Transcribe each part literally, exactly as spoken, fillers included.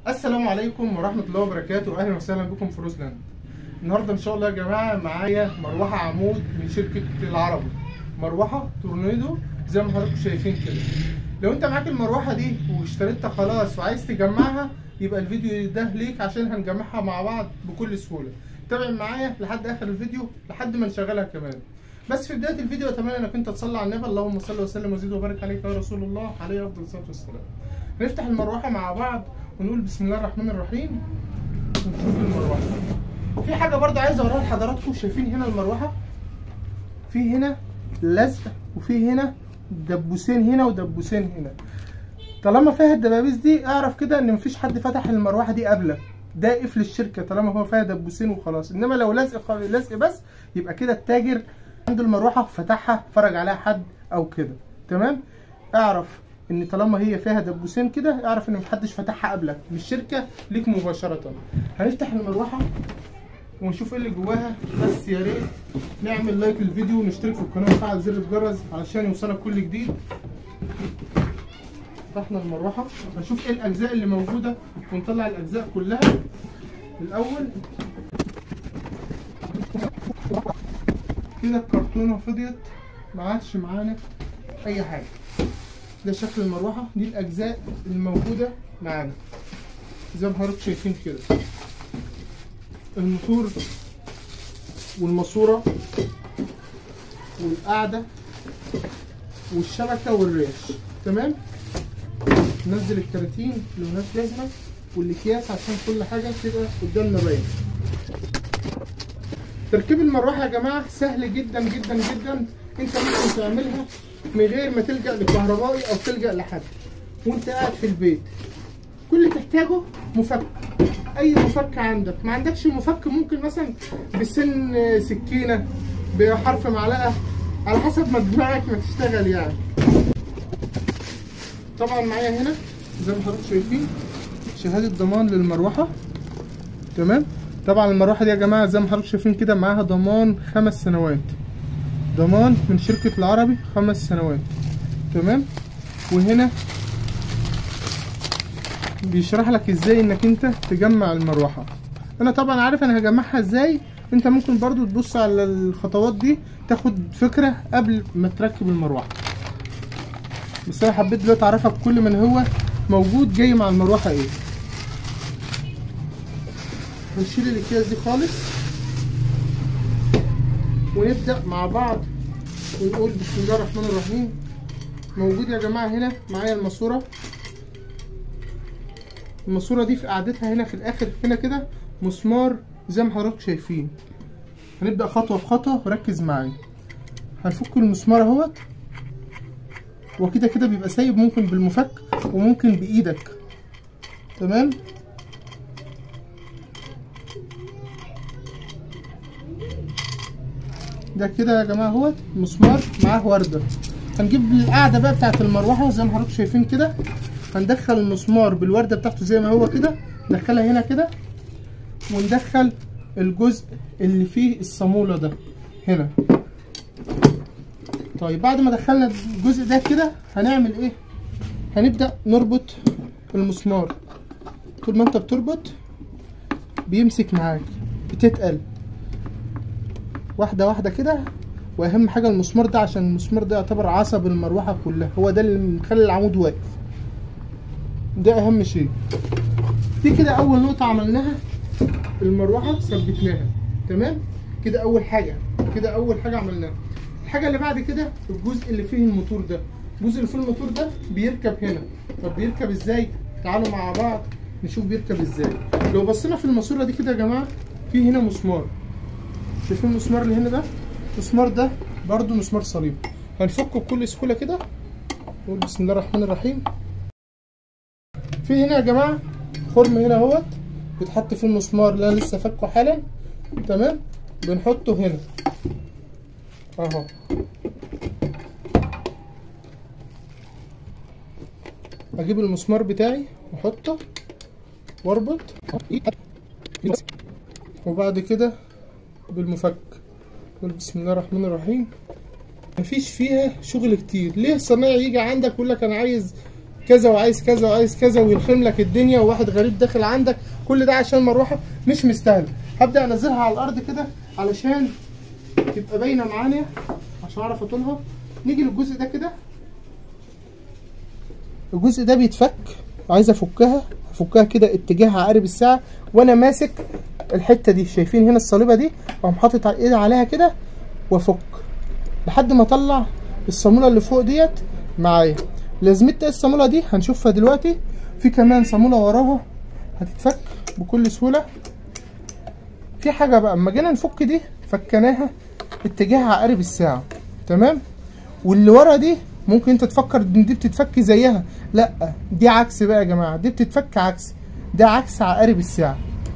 السلام عليكم ورحمة الله وبركاته. أهلا وسهلا بكم في روزلاند. النهاردة إن شاء الله يا جماعة معايا مروحة عمود من شركة العربي، مروحة تورنيدو زي ما حضراتكم شايفين كده. لو أنت معاك المروحة دي واشتريتها خلاص وعايز تجمعها، يبقى الفيديو ده ليك عشان هنجمعها مع بعض بكل سهولة. تابع معايا لحد آخر الفيديو لحد ما نشغلها كمان. بس في بداية الفيديو أتمنى إنك أنت تصلي على النبي، اللهم صل وسلم وزد وبارك عليك يا رسول الله، عليه أفضل الصلاة والسلام. نفتح المروحة مع بعض ونقول بسم الله الرحمن الرحيم ونشوف المروحة. في حاجة برضه عايز أوريها لحضراتكم. شايفين هنا المروحة؟ في هنا لزق وفي هنا دبوسين هنا ودبوسين هنا. طالما فيها الدبابيس دي اعرف كده إن مفيش حد فتح المروحة دي قبلك. ده قفل الشركة طالما هو فيها دبوسين وخلاص. إنما لو لزق لزق بس يبقى كده التاجر عنده المروحة فتحها فرج عليها حد أو كده. تمام؟ اعرف ان طالما هي فيها دبوسين كده اعرف ان محدش فتحها قبلك، مش شركه ليك مباشره. هنفتح المروحه ونشوف ايه اللي جواها. بس يا ريت نعمل لايك للفيديو ونشترك في القناه وفعل زر الجرس علشان يوصلك كل جديد. فتحنا المروحه هنشوف ايه الاجزاء اللي موجوده ونطلع الاجزاء كلها. الاول كده الكرتونه فضيت، ما عادش معانا اي حاجه. ده شكل المروحة، دي الأجزاء الموجودة معانا زي ما حضراتكم شايفين كده. الموتور والماسورة والقاعدة والشبكة والريش. تمام؟ ننزل الكراتين اللي ملهاش لازمة والأكياس عشان كل حاجة تبقى قدامنا باينة. تركيب المروحة يا جماعة سهل جدا جدا جدا. انت ممكن تعملها من غير ما تلجأ لكهربائي او تلجأ لحد وانت قاعد في البيت. كل اللي تحتاجه مفك، اي مفك عندك. ما عندكش مفك ممكن مثلا بسن سكينة بحرف معلقة على حسب ما دماغك ما تشتغل يعني. طبعا معايا هنا زي ما حضراتكم شايفين شهادة ضمان للمروحة. تمام؟ طبعا المروحة دي يا جماعة زي ما حضراتكم شايفين كده معاها ضمان خمس سنوات. ضمان من شركة العربي خمس سنوات. تمام؟ وهنا بيشرح لك ازاي انك انت تجمع المروحة. انا طبعا عارف انا هجمعها ازاي. انت ممكن برضو تبص على الخطوات دي تاخد فكرة قبل ما تركب المروحة. بس انا حبيت دلوقتي اعرفك كل من هو موجود جاي مع المروحة ايه. هنشيل الاكياس دي خالص ونبدأ مع بعض ونقول بسم الله الرحمن الرحيم. موجود يا جماعة هنا معايا الماسورة. الماسورة دي في قاعدتها هنا في الآخر هنا كده مسمار زي ما حضراتكم شايفين. هنبدأ خطوة بخطوة وركز معايا. هنفك المسمار اهوت، وكده كده بيبقى سايب، ممكن بالمفك وممكن بإيدك. تمام؟ ده كده يا جماعه اهوت مسمار معاه ورده. هنجيب القاعده بقى بتاعت المروحه زي ما حضراتكم شايفين كده. هندخل المسمار بالورده بتاعته زي ما هو كده، ندخلها هنا كده وندخل الجزء اللي فيه الصاموله ده هنا. طيب بعد ما دخلنا الجزء ده كده هنعمل ايه؟ هنبدا نربط المسمار. طول ما انت بتربط بيمسك معاك، بتتقل واحده واحده كده. واهم حاجه المسمار ده عشان المسمار ده يعتبر عصب المروحه كلها، هو ده اللي مخلي العمود واقف. ده اهم شيء. دي كده اول نقطه عملناها، المروحه ثبتناها. تمام؟ كده اول حاجه كده اول حاجه عملناها. الحاجه اللي بعد كده الجزء اللي فيه الموتور ده. الجزء اللي فيه الموتور ده بيركب هنا. طب بيركب ازاي؟ تعالوا مع بعض نشوف بيركب ازاي. لو بصينا في الماسوره دي كده يا جماعه في هنا مسمار. شايفين المسمار اللي هنا ده؟ المسمار ده برضو مسمار صليب. هنفكه بكل سهوله كده. نقول بسم الله الرحمن الرحيم. في هنا يا جماعه خرم هنا اهوت بيتحط فيه المسمار اللي انا لسه فكه حالا. تمام؟ بنحطه هنا اهو. اجيب المسمار بتاعي واحطه واربط، وبعد كده بالمفك نقول بسم الله الرحمن الرحيم. مفيش فيها شغل كتير. ليه صنايعي يجي عندك يقول لك انا عايز كذا وعايز كذا وعايز كذا ويلخم لك الدنيا وواحد غريب داخل عندك، كل ده عشان مروحه مش مستاهله. هبدا انزلها على الارض كده علشان تبقى باينه معانا عشان اعرف اطولها. نيجي للجزء ده كده، الجزء ده بيتفك، عايز افكها افكها كده اتجاه عقارب الساعه وانا ماسك الحته دي. شايفين هنا الصليبه دي؟ اقوم حاطط ايدي عليها كده وافك لحد ما اطلع الصاموله اللي فوق ديت معايا. لازمه الصاموله دي هنشوفها دلوقتي. في كمان صاموله وراها هتتفك بكل سهوله. في حاجه بقى اما جينا نفك دي فكناها اتجاه عقارب الساعه، تمام؟ واللي ورا دي ممكن انت تفكر ان دي بتتفك زيها، لا دي عكس بقى يا جماعه، دي بتتفك عكس، ده عكس عقارب الساعه،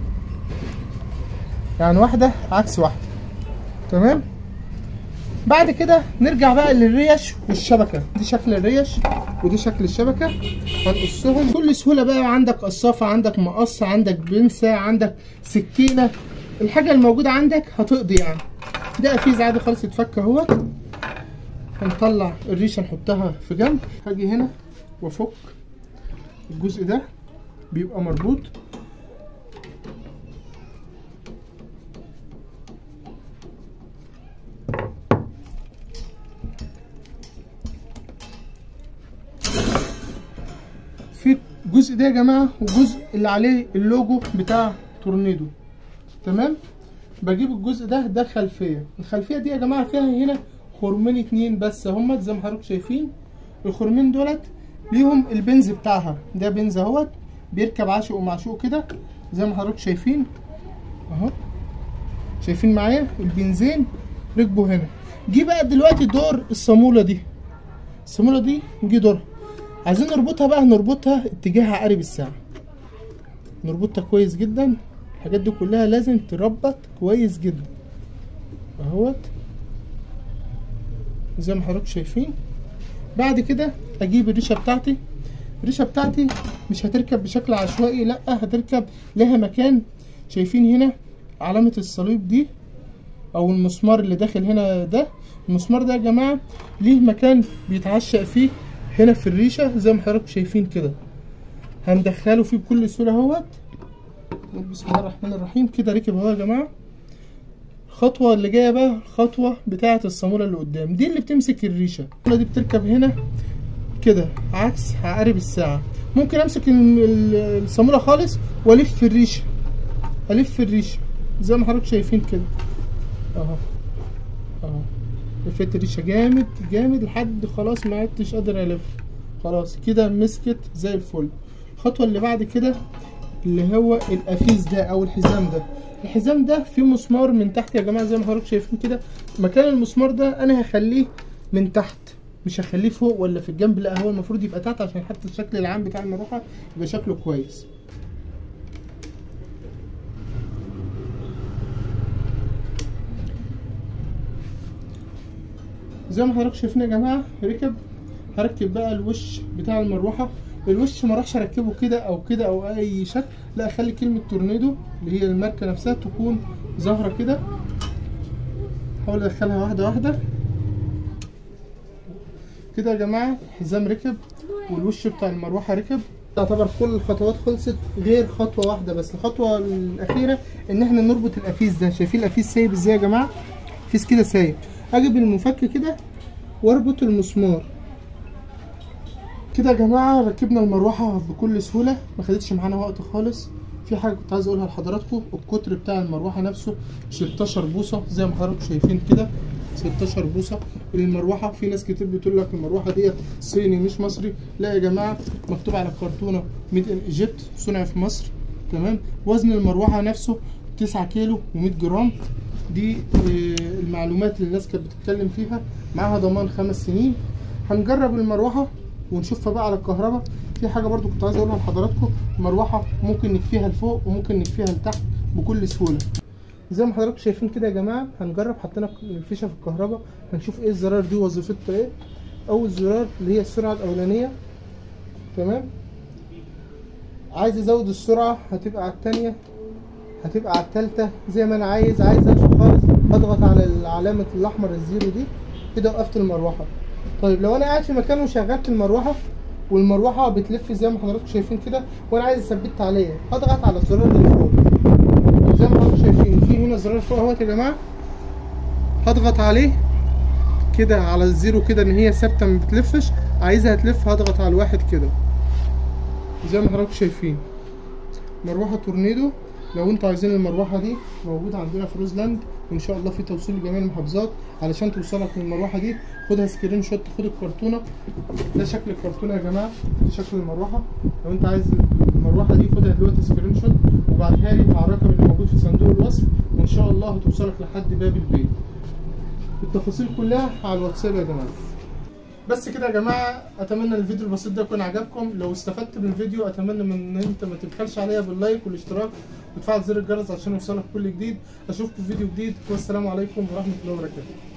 يعني واحده عكس واحده، تمام؟ بعد كده نرجع بقى للريش والشبكه. دي شكل الريش ودي شكل الشبكه، هنقصهم بكل سهوله بقى. عندك قصافه، عندك مقص، عندك بنسه، عندك سكينه، الحاجه الموجوده عندك هتقضي يعني. ده قفيز عادي خالص اتفك اهوت. هنطلع الريشه نحطها في جنب. هاجي هنا وافك الجزء ده بيبقى مربوط، في الجزء ده يا جماعه والجزء اللي عليه اللوجو بتاع تورنيدو، تمام؟ بجيب الجزء ده، ده الخلفيه. الخلفيه دي يا جماعه فيها هنا خرمين اتنين بس هم زي ما حضراتكم شايفين. الخرمين دولت ليهم البنز بتاعها، ده بنز اهوت بيركب عاشق ومعشوق كده زي ما حضراتكم شايفين اهو. شايفين معايا البنزين ركبوا هنا. جه بقى دلوقتي دور الصاموله دي. الصاموله دي جه دورها، عايزين نربطها بقى. نربطها اتجاه عقارب الساعه، نربطها كويس جدا. الحاجات دي كلها لازم تربط كويس جدا اهوت زي ما حضراتكم شايفين. بعد كده اجيب الريشه بتاعتي. الريشه بتاعتي مش هتركب بشكل عشوائي، لا هتركب لها مكان. شايفين هنا علامه الصليب دي او المسمار اللي داخل هنا، ده المسمار ده يا جماعه ليه مكان بيتعشق فيه هنا في الريشه زي ما حضراتكم شايفين كده. هندخله فيه بكل سهوله اهوت. بسم الله الرحمن الرحيم. كده ركب اهو يا جماعه. الخطوه اللي جايه بقى الخطوه بتاعه الصاموله اللي قدام دي اللي بتمسك الريشه. الصاموله دي بتركب هنا كده عكس عقارب الساعه. ممكن امسك الصاموله خالص والف في الريشه، الف في الريشه زي ما حضراتكم شايفين كده اهو اهو. لفيت الريشه جامد جامد لحد خلاص ما عدتش قادر الف، خلاص كده مسكت زي الفل. الخطوه اللي بعد كده اللي هو القفيز ده او الحزام ده. الحزام ده فيه مسمار من تحت يا جماعه زي ما حضراتكم شايفين كده. مكان المسمار ده انا هخليه من تحت، مش هخليه فوق ولا في الجنب، لا هو المفروض يبقى تحت عشان حتى الشكل العام بتاع المروحه يبقى شكله كويس. زي ما حضراتكم شايفين يا جماعه ركب. هركب بقى الوش بتاع المروحه. الوش ما راحش اركبه كده او كده او اي شكل، لا اخلي كلمه تورنيدو اللي هي الماركه نفسها تكون ظاهره كده. احاول ادخلها واحده واحده كده يا جماعه. الحزام ركب والوش بتاع المروحه ركب. تعتبر كل الخطوات خلصت غير خطوه واحده بس. الخطوه الاخيره ان احنا نربط القفيز ده. شايفين القفيز سايب ازاي يا جماعه؟ القفيز كده سايب. اجيب المفك كده واربط المسمار كده يا جماعه. ركبنا المروحه بكل سهوله، ما خدتش معانا وقت خالص. في حاجه كنت عايز اقولها لحضراتكم، القطر بتاع المروحه نفسه ستاشر بوصه زي ما حضراتكم شايفين كده، ستاشر بوصه. المروحه في ناس كتير بتقول لك المروحه ديت صيني مش مصري، لا يا جماعه مكتوب على الكرتونه ميد ان ايجيبت، صنع في مصر، تمام؟ وزن المروحه نفسه تسعة كيلو ومية جرام. دي المعلومات اللي الناس كانت بتتكلم فيها. معاها ضمان خمس سنين. هنجرب المروحه ونشوفها بقى على الكهرباء. في حاجه برضو كنت عايز اقولها لحضراتكم، المروحه ممكن نكفيها لفوق وممكن نكفيها لتحت بكل سهوله زي ما حضراتكم شايفين كده يا جماعه. هنجرب. حطينا الفيشه في الكهرباء هنشوف ايه الزرار دي وظيفتها ايه. اول زرار اللي هي السرعه الاولانيه، تمام؟ عايز ازود السرعه هتبقى على الثانيه، هتبقى على الثالثه زي ما انا عايز. عايز امشي خالص اضغط على علامه الاحمر الزيرو دي كده وقفت المروحه. طيب لو انا قاعد في مكان وشغلت المروحه والمروحه بتلف زي ما حضراتكم شايفين كده، وانا عايز اثبت عليها هضغط على الزرار اللي فوق زي ما حضراتكم شايفين. في هنا زرار فوق اهوت يا جماعه، هضغط عليه كده على الزيرو كده ان هي ثابته ما بتلفش، عايزها تلف هضغط على الواحد كده زي ما حضراتكم شايفين. مروحه تورنيدو، لو انتوا عايزين المروحه دي موجوده عندنا في روزلاند، وان شاء الله في توصيل لجميع المحافظات. علشان توصلك للمروحه دي خدها سكرين شوت، خد الكرتونه، ده شكل الكرتونه يا جماعه، ده شكل المروحه. لو انت عايز المروحه دي خدها دلوقتي سكرين شوت وبعتها لي على الرقم اللي موجود في صندوق الوصف، وان شاء الله هتوصلك لحد باب البيت. التفاصيل كلها على الواتساب يا جماعه. بس كده يا جماعه، اتمنى الفيديو البسيط ده يكون عجبكم. لو استفدت من الفيديو اتمنى من ان انت ما تبخلش عليا باللايك والاشتراك وتفعل زر الجرس عشان يوصلك كل جديد. اشوفكم في فيديو جديد، والسلام عليكم ورحمه الله وبركاته.